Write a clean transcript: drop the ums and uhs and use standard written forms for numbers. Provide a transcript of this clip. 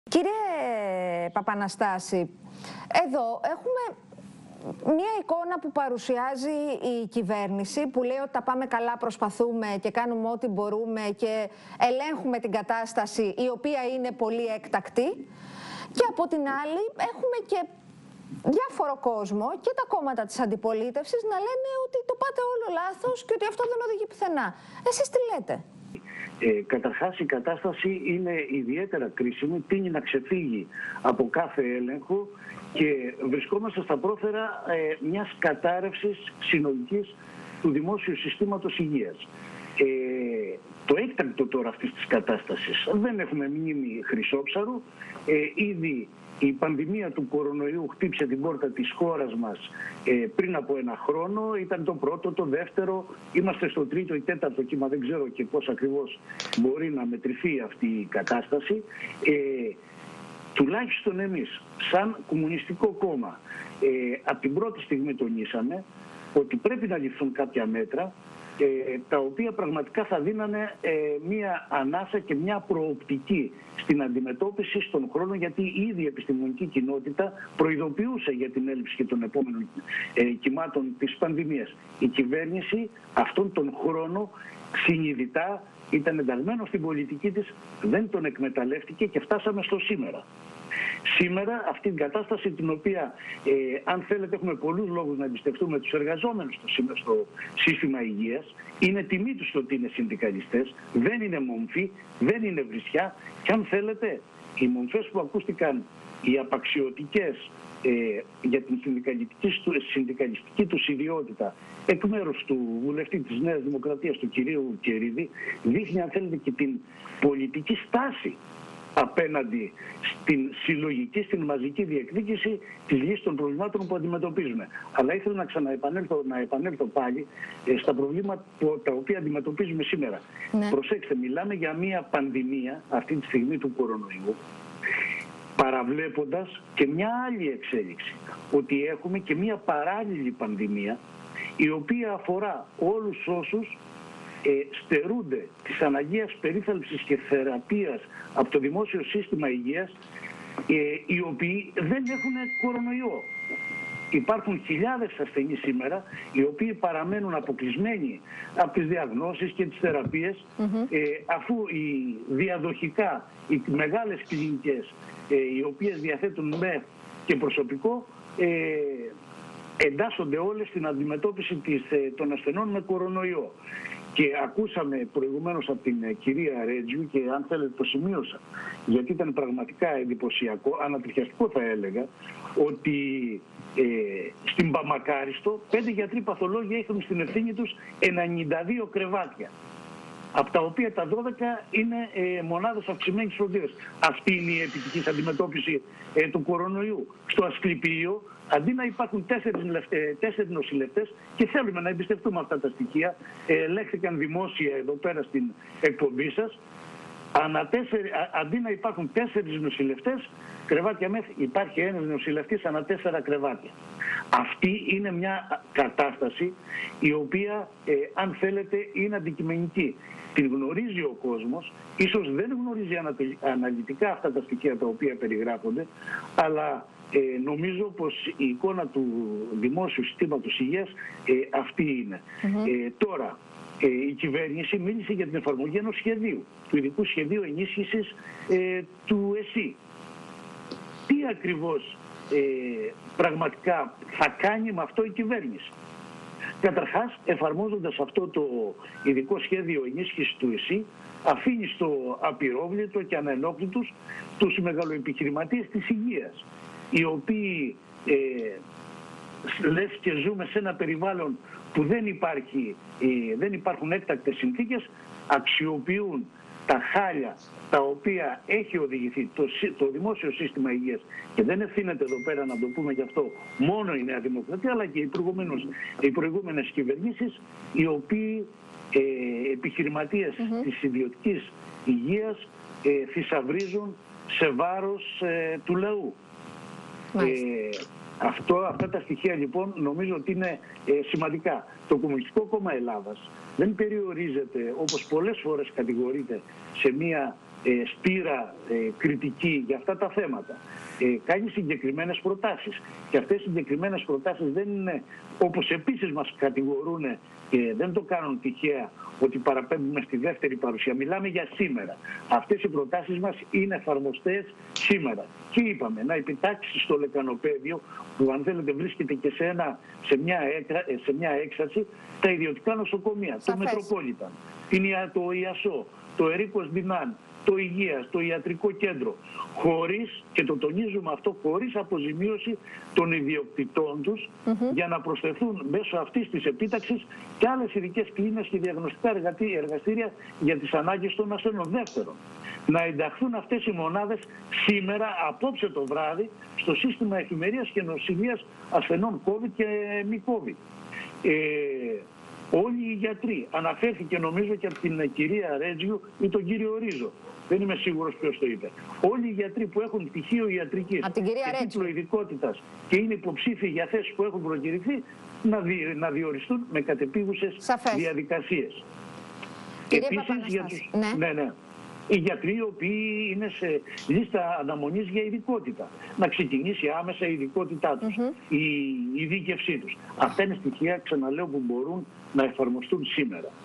Κύριε Παπαναστάση, εδώ έχουμε μια εικόνα που παρουσιάζει η κυβέρνηση που λέει ότι τα πάμε καλά, προσπαθούμε και κάνουμε ό,τι μπορούμε και ελέγχουμε την κατάσταση η οποία είναι πολύ έκτακτη, και από την άλλη έχουμε και διάφορο κόσμο και τα κόμματα της αντιπολίτευσης να λένε ότι το πάτε όλο λάθος και ότι αυτό δεν οδηγεί πουθενά. Εσείς τι λέτε? Καταρχάς η κατάσταση είναι ιδιαίτερα κρίσιμη, τείνει να ξεφύγει από κάθε έλεγχο και βρισκόμαστε στα πρόθερα μιας κατάρρευσης συνολικής του δημόσιου συστήματος υγείας. Το έκτακτο τώρα αυτής της κατάστασης, δεν έχουμε μνήμη χρυσόψαρου, ήδη η πανδημία του κορονοϊού χτύπησε την πόρτα της χώρας μας πριν από ένα χρόνο. Ήταν το πρώτο, το δεύτερο, είμαστε στο τρίτο ή τέταρτο κύμα, δεν ξέρω και πώς ακριβώς μπορεί να μετρηθεί αυτή η κατάσταση. Τουλάχιστον εμείς, σαν Κομμουνιστικό Κόμμα, από την πρώτη στιγμή τονίσαμε ότι πρέπει να ληφθούν κάποια μέτρα τα οποία πραγματικά θα δίνανε μία ανάσα και μία προοπτική στην αντιμετώπιση στον χρόνο, γιατί η ίδια επιστημονική κοινότητα προειδοποιούσε για την έλλειψη και των επόμενων κυμάτων της πανδημίας. Η κυβέρνηση αυτόν τον χρόνο συνειδητά ήταν ενταγμένο στην πολιτική της, δεν τον εκμεταλλεύτηκε και φτάσαμε στο σήμερα. Σήμερα αυτή την κατάσταση, την οποία αν θέλετε έχουμε πολλούς λόγους να εμπιστευτούμε τους εργαζόμενους στο σύστημα υγείας, είναι τιμή τους το ότι είναι συνδικαλιστές, δεν είναι μομφή, δεν είναι βρισιά, και αν θέλετε οι μομφές που ακούστηκαν, οι απαξιωτικές για την συνδικαλιστική τους ιδιότητα εκ μέρους του βουλευτή της Νέας Δημοκρατίας, του κυρίου Κερίδη, δείχνει αν θέλετε και την πολιτική στάση απέναντι στην συλλογική, στην μαζική διεκδίκηση της λύσης των προβλημάτων που αντιμετωπίζουμε. Αλλά ήθελα να επανέλθω πάλι στα προβλήματα τα οποία αντιμετωπίζουμε σήμερα. Ναι. Προσέξτε, μιλάμε για μια πανδημία αυτή τη στιγμή του κορονοϊού, παραβλέποντας και μια άλλη εξέλιξη, ότι έχουμε και μια παράλληλη πανδημία η οποία αφορά όλους όσους στερούνται της αναγκαίας περίθαλψης και θεραπείας από το δημόσιο σύστημα υγείας, οι οποίοι δεν έχουν κορονοϊό. Υπάρχουν χιλιάδες ασθενείς σήμερα οι οποίοι παραμένουν αποκλεισμένοι από τις διαγνώσεις και τις θεραπείες, αφού διαδοχικά οι μεγάλες κλινικές οι οποίες διαθέτουν ΜΕΘ και προσωπικό εντάσσονται όλες στην αντιμετώπιση των ασθενών με κορονοϊό. Και ακούσαμε προηγουμένως από την κυρία Ρέτζιου, και αν θέλετε το σημείωσα, γιατί ήταν πραγματικά εντυπωσιακό, ανατριχιαστικό θα έλεγα, ότι στην Παμακάριστο 5 γιατροί παθολόγοι έχουν στην ευθύνη τους 92 κρεβάτια, από τα οποία τα 12 είναι μονάδες αυξημένης φροντίδας. Αυτή είναι η επιτυχής αντιμετώπιση του κορονοϊού. Στο Ασκληπείο, αντί να υπάρχουν 4 νοσηλευτές, και θέλουμε να εμπιστευτούμε αυτά τα στοιχεία, ελέγχθηκαν δημόσια εδώ πέρα στην εκπομπή σας, αντί να υπάρχουν 4 νοσηλευτές, κρεβάτια ΜΕΘ, υπάρχει ένας νοσηλευτής ανά 4 κρεβάτια. Αυτή είναι μια κατάσταση η οποία, αν θέλετε, είναι αντικειμενική. Την γνωρίζει ο κόσμος, ίσως δεν γνωρίζει αναλυτικά αυτά τα στοιχεία τα οποία περιγράφονται, αλλά νομίζω πως η εικόνα του δημόσιου συστήματος υγείας αυτή είναι. Τώρα, η κυβέρνηση μίλησε για την εφαρμογή ενός σχεδίου, του ειδικού σχεδίου ενίσχυσης του ΕΣΥ. Τι ακριβώς πραγματικά θα κάνει με αυτό η κυβέρνηση? Καταρχάς, εφαρμόζοντας αυτό το ειδικό σχέδιο ενίσχυσης του ΕΣΥ, αφήνει στο απειρόβλητο και ανενόχλητους τους μεγαλοεπιχειρηματίες της υγείας, οι οποίοι λες και ζούμε σε ένα περιβάλλον που δεν υπάρχουν έκτακτες συνθήκες, αξιοποιούν τα χάλια τα οποία έχει οδηγηθεί το δημόσιο σύστημα υγείας, και δεν ευθύνεται εδώ πέρα, να το πούμε γι' αυτό, μόνο η Νέα Δημοκρατία, αλλά και οι προηγούμενες κυβερνήσεις, οι οποίοι επιχειρηματίες της ιδιωτικής υγείας θησαυρίζουν σε βάρος του λαού. Αυτά τα στοιχεία λοιπόν νομίζω ότι είναι σημαντικά. Το Κομμουνιστικό Κόμμα Ελλάδας δεν περιορίζεται, όπως πολλές φορές κατηγορείται, σε μια σπήρα κριτική για αυτά τα θέματα, κάνει συγκεκριμένες προτάσεις. Και αυτές οι συγκεκριμένες προτάσεις δεν είναι, όπως επίσης μας κατηγορούν και δεν το κάνουν τυχαία, ότι παραπέμπουμε στη δεύτερη παρουσία. Μιλάμε για σήμερα. Αυτές οι προτάσεις μας είναι εφαρμοστές σήμερα. Και είπαμε να επιτάξει στο λεκανοπέδιο, που αν θέλετε βρίσκεται και σε μια έξαρση, τα ιδιωτικά νοσοκομεία, το Μετροπόλιταν, το ΙΑΣΟ, το Ερίκος Δινάν, το Υγείας, το Ιατρικό Κέντρο, χωρίς, και το τονίζουμε αυτό, χωρίς αποζημίωση των ιδιοκτητών τους, για να προσθεθούν μέσω αυτής της επίταξης και άλλες ειδικές κλίνες και διαγνωστικά εργαστήρια για τις ανάγκες των ασθενών. Δεύτερον, να ενταχθούν αυτές οι μονάδες σήμερα, απόψε το βράδυ, στο σύστημα εφημερίας και νοσηλείας ασθενών COVID και μη COVID. Όλοι οι γιατροί, αναφέρθηκε νομίζω και από την κυρία Ρέτζιου ή τον κύριο Ρίζο, δεν είμαι σίγουρος ποιος το είπε. Όλοι οι γιατροί που έχουν πτυχίο ιατρικής και τίτλο ειδικότητας και είναι υποψήφιοι για θέσεις που έχουν προκηρυχθεί, να διοριστούν με κατεπίγουσες διαδικασίες. Επίσης, για τους... ναι. Οι γιατροί οι οποίοι είναι σε λίστα αναμονής για ειδικότητα, να ξεκινήσει άμεσα η ειδικότητά τους, η ειδίκευσή τους. Αυτά είναι στοιχεία, ξαναλέω, που μπορούν να εφαρμοστούν σήμερα.